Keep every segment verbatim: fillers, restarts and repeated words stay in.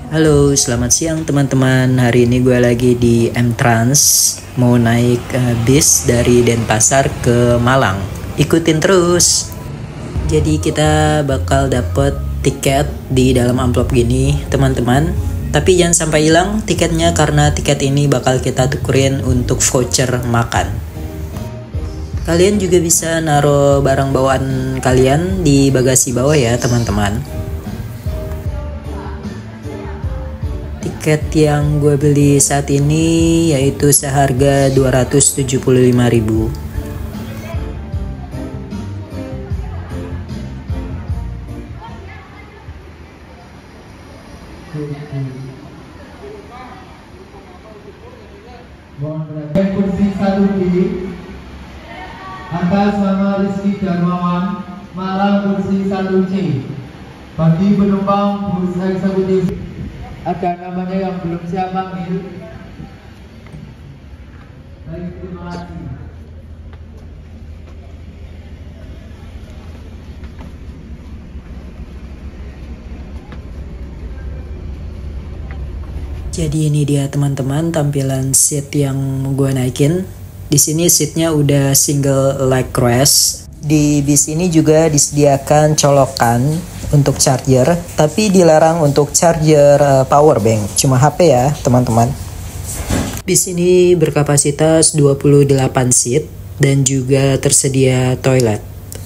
Halo, selamat siang teman-teman. Hari ini gue lagi di M-Trans, mau naik uh, bis dari Denpasar ke Malang. Ikutin terus. Jadi kita bakal dapet tiket di dalam amplop gini, teman-teman. Tapi jangan sampai hilang tiketnya karena tiket ini bakal kita tukerin untuk voucher makan. Kalian juga bisa naruh barang bawaan kalian di bagasi bawah ya, teman-teman. Tiket yang gue beli saat ini yaitu seharga dua ratus tujuh puluh lima ribu. Kursi satu B atas nama Rizky Darmawan, Malang kursi satu C. Bagi penumpang bus eksekutif ada namanya yang belum saya panggil. Baik, terima kasih. Jadi ini dia teman-teman tampilan seat yang gue naikin. Di sini seatnya udah single leg rest. Di bis ini juga disediakan colokan untuk charger, tapi dilarang untuk charger uh, power bank, cuma H P ya teman-teman. Bis ini berkapasitas dua puluh delapan seat dan juga tersedia toilet.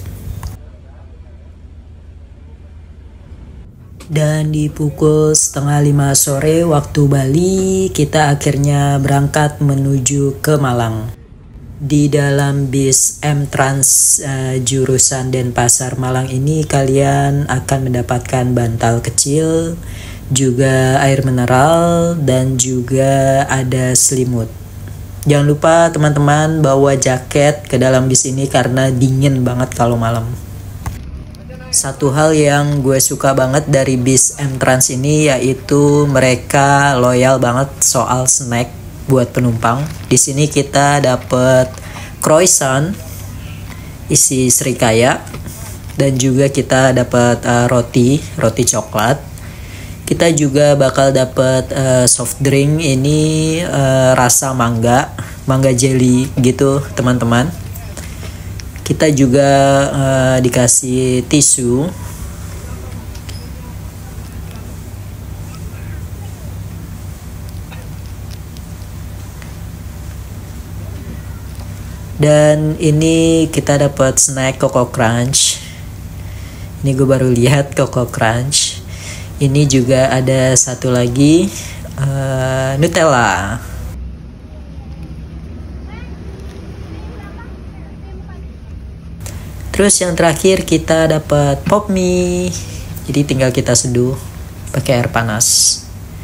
Dan di pukul setengah lima sore waktu Bali, kita akhirnya berangkat menuju ke Malang. Di dalam bis M-Trans uh, jurusan Denpasar Malang ini kalian akan mendapatkan bantal kecil, juga air mineral, dan juga ada selimut. Jangan lupa teman-teman bawa jaket ke dalam bis ini karena dingin banget kalau malam. Satu hal yang gue suka banget dari bis M-Trans ini yaitu mereka loyal banget soal snack buat penumpang. Di sini kita dapet croissant isi serikaya dan juga kita dapat uh, roti, roti coklat. Kita juga bakal dapet uh, soft drink ini uh, rasa mangga, mangga jelly gitu, teman-teman. Kita juga uh, dikasih tisu. Dan ini kita dapat snack Coco Crunch. Ini gue baru lihat Coco Crunch. Ini juga ada satu lagi uh, Nutella. Terus yang terakhir kita dapat pop mie. Jadi tinggal kita seduh pakai air panas.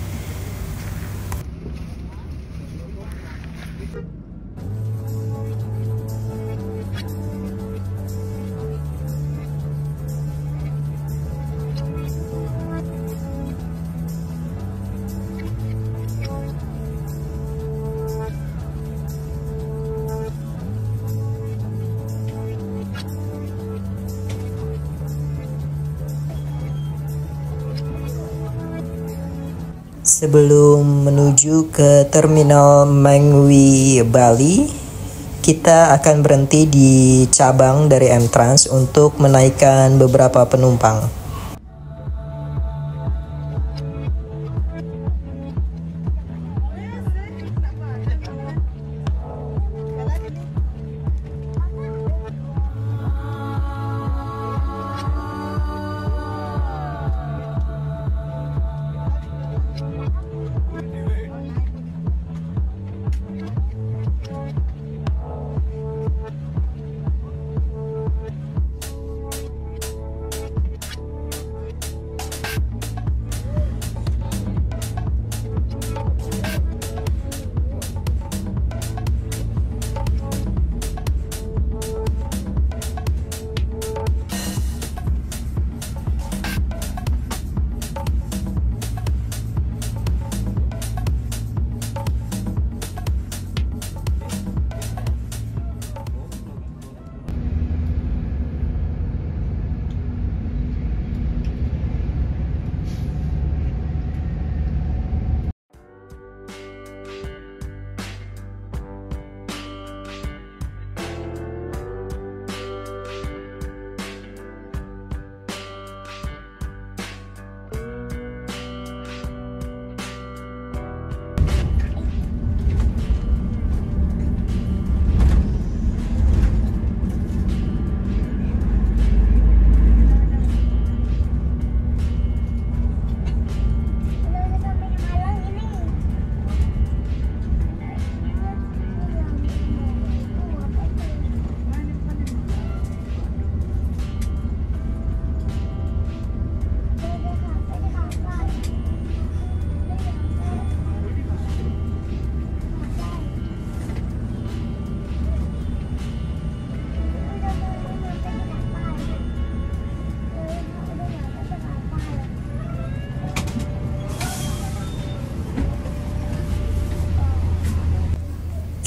Sebelum menuju ke terminal Mengwi Bali, kita akan berhenti di cabang dari M-Trans untuk menaikkan beberapa penumpang.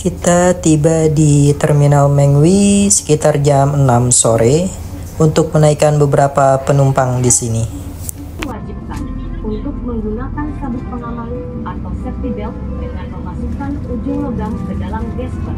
Kita tiba di Terminal Mengwi sekitar jam enam sore untuk menaikkan beberapa penumpang di sini. Wajibkan untuk menggunakan sabuk pengaman atau safety belt dengan memasukkan ujung logam ke dalam gasper.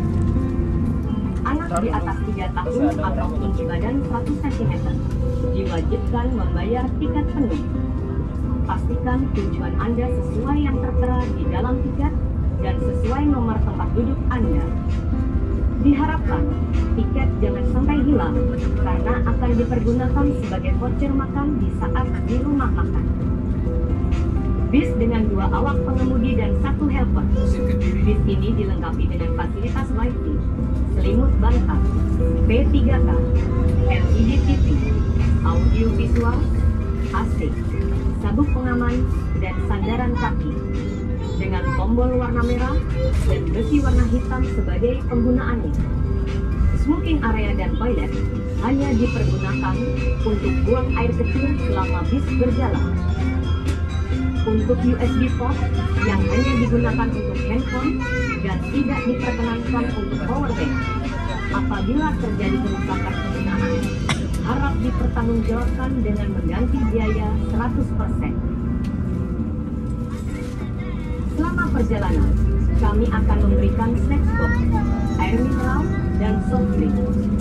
Anak di atas tiga tahun atau tinggi badan seratus sentimeter diwajibkan membayar tiket penuh. Pastikan tujuan Anda sesuai yang tertera di dalam tiket dan sesuai nomor tempat duduk Anda. Diharapkan tiket jangan sampai hilang karena akan dipergunakan sebagai voucher makan di saat di rumah makan. Bis dengan dua awak pengemudi dan satu helper. Bis ini dilengkapi dengan fasilitas wifi, selimut bantal, P tiga K, L E D T V, audio visual, A C, sabuk pengaman, dan sandaran kaki. Dengan tombol warna merah dan besi warna hitam sebagai penggunaannya. Smoking area dan toilet hanya dipergunakan untuk buang air kecil selama bis berjalan. Untuk U S B port yang hanya digunakan untuk handphone dan tidak diperkenankan untuk power bank. Apabila terjadi kerusakan penggunaan, harap dipertanggungjawabkan dengan mengganti biaya seratus persen. Selama perjalanan, kami akan memberikan snack box, air mineral, dan soft drink.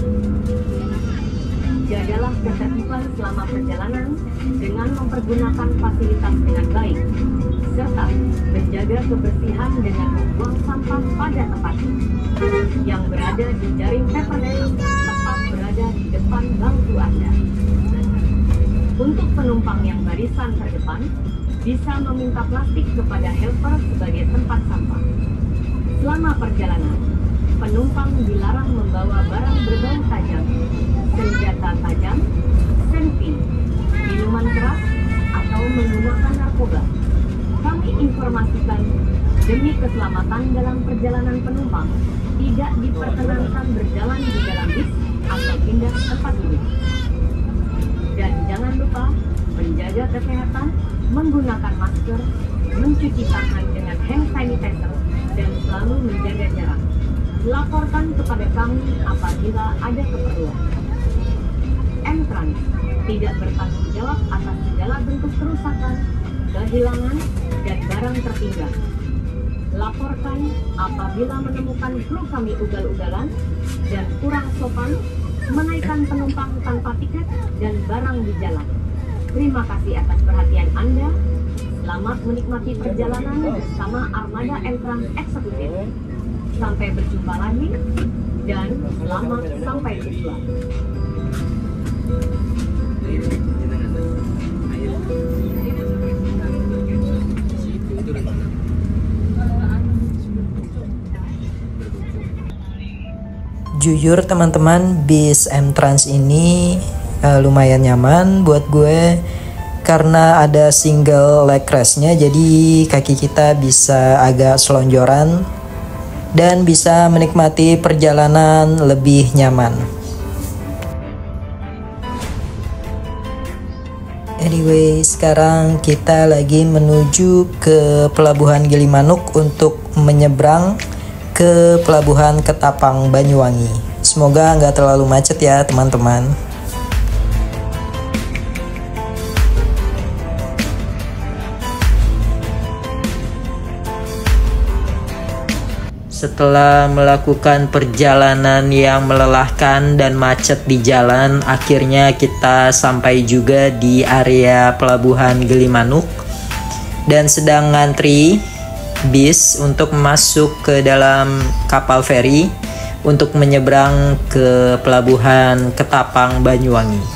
Jagalah ketertiban selama perjalanan dengan mempergunakan fasilitas dengan baik, serta menjaga kebersihan dengan membuang sampah pada tempatnya. Yang berada di jaring papernet tepat berada di depan bangku Anda. Untuk penumpang yang barisan terdepan, bisa meminta plastik kepada helper sebagai tempat sampah. Selama perjalanan, penumpang dilarang membawa barang berbau tajam, senjata tajam, senpi, minuman keras, atau menggunakan narkoba. Kami informasikan, demi keselamatan dalam perjalanan penumpang, tidak diperkenankan berjalan di dalam bis atau pindah tempat duduk. Dan jangan lupa menjaga kesehatan, menggunakan masker, mencuci tangan dengan hand sanitizer, dan selalu menjaga jarak. Laporkan kepada kami apabila ada keperluan. M-Trans tidak bertanggung jawab atas segala bentuk kerusakan, kehilangan, dan barang tertinggal. Laporkan apabila menemukan kru kami ugal-ugalan dan kurang sopan, menaikkan penumpang tanpa tiket dan barang di jalan. Terima kasih atas perhatian Anda. Selamat menikmati perjalanan bersama Armada M-Trans Eksekutif. Sampai berjumpa lagi dan selamat sampai tujuan. Jujur teman-teman, bis M-Trans ini uh, lumayan nyaman buat gue karena ada single leg rest-nya, jadi kaki kita bisa agak selonjoran dan bisa menikmati perjalanan lebih nyaman. Anyway, sekarang kita lagi menuju ke Pelabuhan Gilimanuk untuk menyeberang ke Pelabuhan Ketapang Banyuwangi. Semoga nggak terlalu macet ya teman-teman. Setelah melakukan perjalanan yang melelahkan dan macet di jalan, akhirnya kita sampai juga di area Pelabuhan Gilimanuk dan sedang ngantri bis untuk masuk ke dalam kapal feri untuk menyeberang ke Pelabuhan Ketapang Banyuwangi.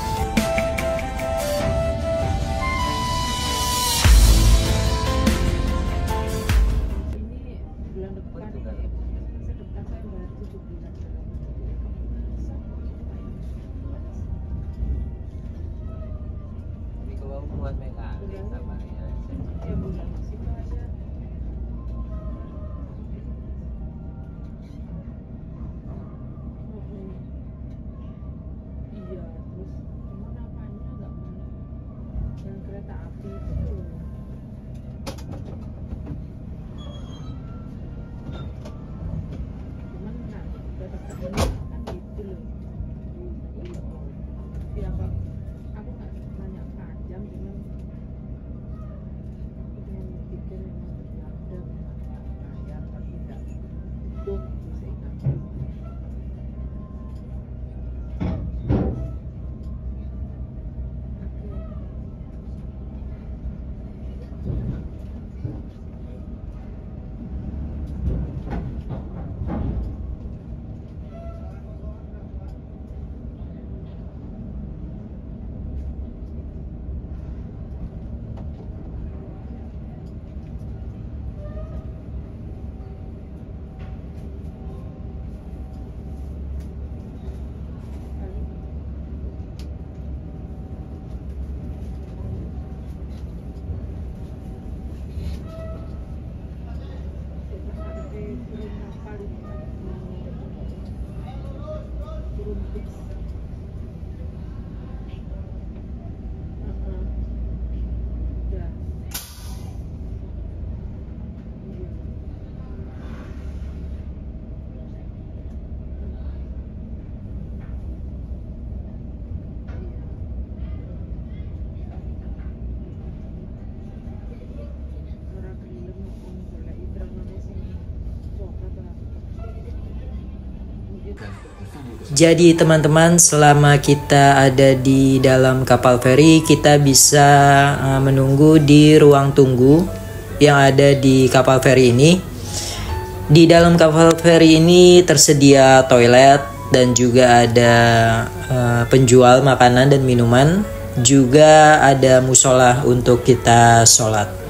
Jadi teman-teman, selama kita ada di dalam kapal feri, kita bisa uh, menunggu di ruang tunggu yang ada di kapal feri ini. Di dalam kapal feri ini tersedia toilet dan juga ada uh, penjual makanan dan minuman. Juga ada musola untuk kita sholat.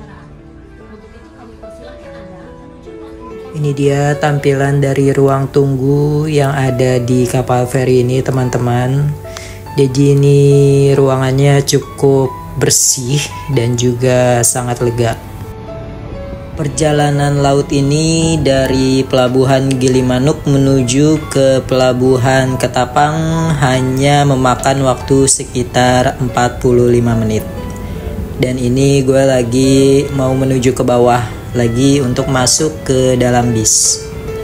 Ini dia tampilan dari ruang tunggu yang ada di kapal feri ini, teman-teman. Jadi ini ruangannya cukup bersih dan juga sangat lega. Perjalanan laut ini dari pelabuhan Gilimanuk menuju ke pelabuhan Ketapang hanya memakan waktu sekitar empat puluh lima menit. Dan ini gue lagi mau menuju ke bawah lagi untuk masuk ke dalam bis.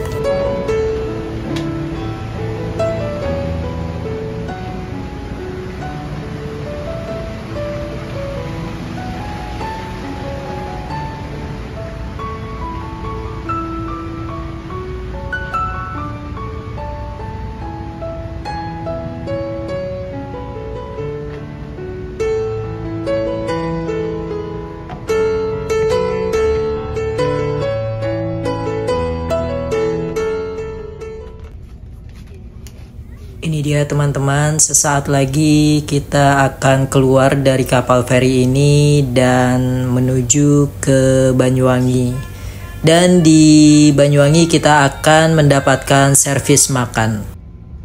Ini dia teman-teman, sesaat lagi kita akan keluar dari kapal feri ini dan menuju ke Banyuwangi. Dan di Banyuwangi kita akan mendapatkan servis makan.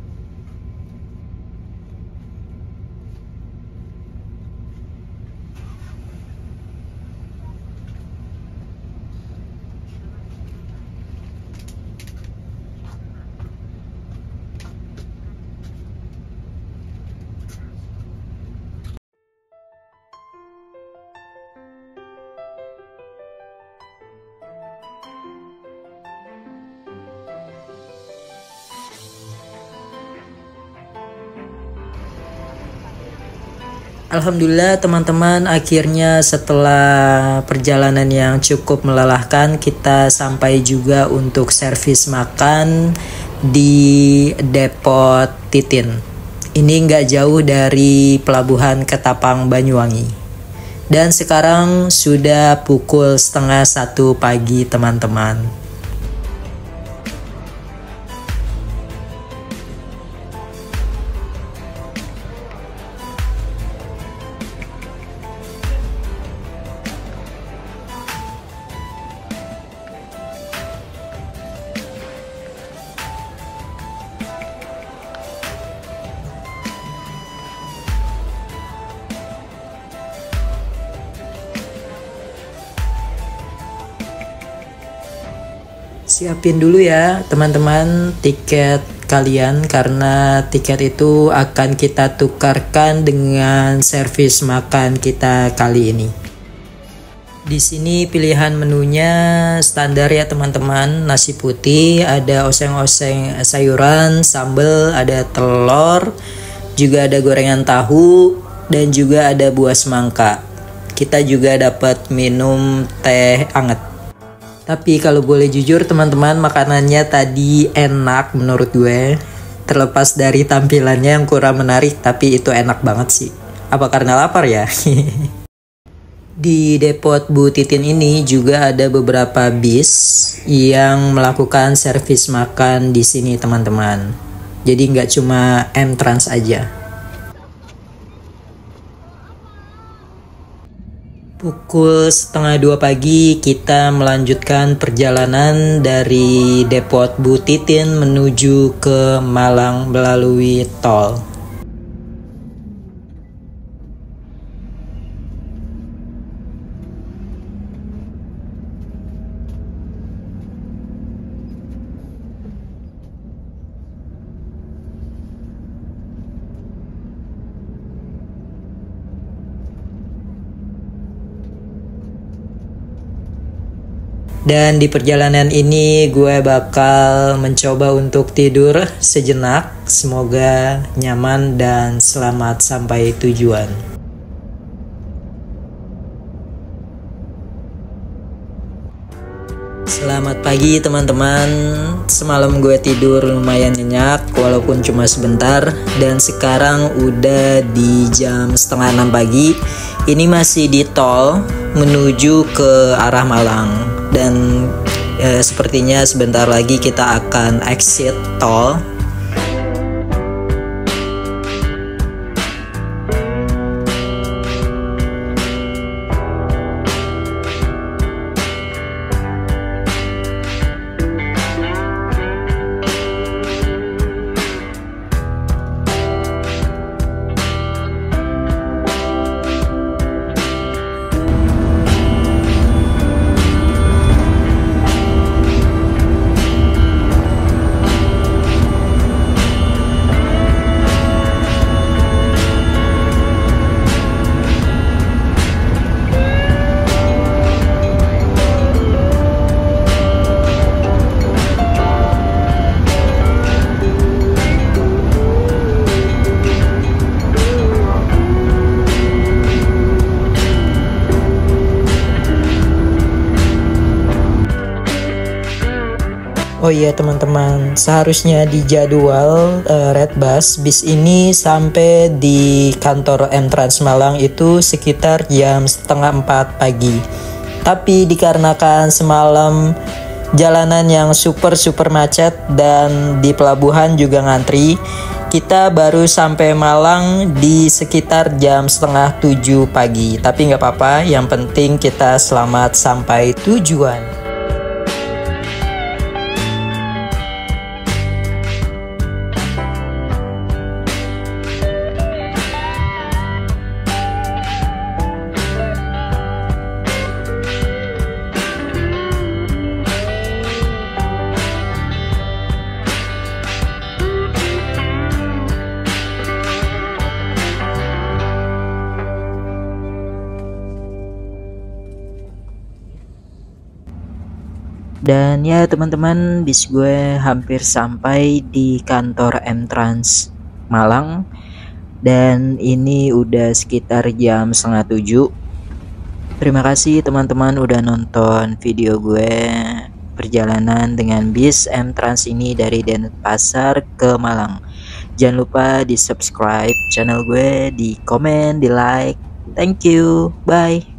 Alhamdulillah teman-teman, akhirnya setelah perjalanan yang cukup melelahkan kita sampai juga untuk servis makan di Depot Titin. Ini nggak jauh dari pelabuhan Ketapang Banyuwangi. Dan sekarang sudah pukul setengah satu pagi teman-teman. Siapin dulu ya teman-teman tiket kalian, karena tiket itu akan kita tukarkan dengan servis makan kita kali ini. Di sini pilihan menunya standar ya teman-teman, nasi putih, ada oseng-oseng sayuran, sambal, ada telur, juga ada gorengan tahu, dan juga ada buah semangka. Kita juga dapat minum teh anget. Tapi kalau boleh jujur teman-teman, makanannya tadi enak menurut gue. Terlepas dari tampilannya yang kurang menarik, tapi itu enak banget sih. Apa karena lapar ya? Di depot Bu Titin ini juga ada beberapa bis yang melakukan servis makan di sini teman-teman. Jadi nggak cuma M-Trans aja. Pukul setengah dua pagi kita melanjutkan perjalanan dari depot Bu Titin menuju ke Malang melalui tol. Dan di perjalanan ini gue bakal mencoba untuk tidur sejenak. Semoga nyaman dan selamat sampai tujuan. Selamat pagi teman-teman. Semalam gue tidur lumayan nyenyak walaupun cuma sebentar. Dan sekarang udah di jam setengah enam pagi. Ini masih di tol menuju ke arah Malang. Dan eh, sepertinya sebentar lagi kita akan exit tol. Oh iya teman-teman, seharusnya di jadwal uh, Red Bus bis ini sampai di kantor M-Trans Malang itu sekitar jam setengah empat pagi. Tapi dikarenakan semalam jalanan yang super super macet dan di pelabuhan juga ngantri, kita baru sampai Malang di sekitar jam setengah tujuh pagi. Tapi nggak apa-apa, yang penting kita selamat sampai tujuan. Dan ya teman-teman, bis gue hampir sampai di kantor M-Trans Malang. Dan ini udah sekitar jam setengah tujuh. Terima kasih teman-teman udah nonton video gue perjalanan dengan bis M-Trans ini dari Denpasar ke Malang. Jangan lupa di subscribe channel gue, di komen, di like. Thank you, bye.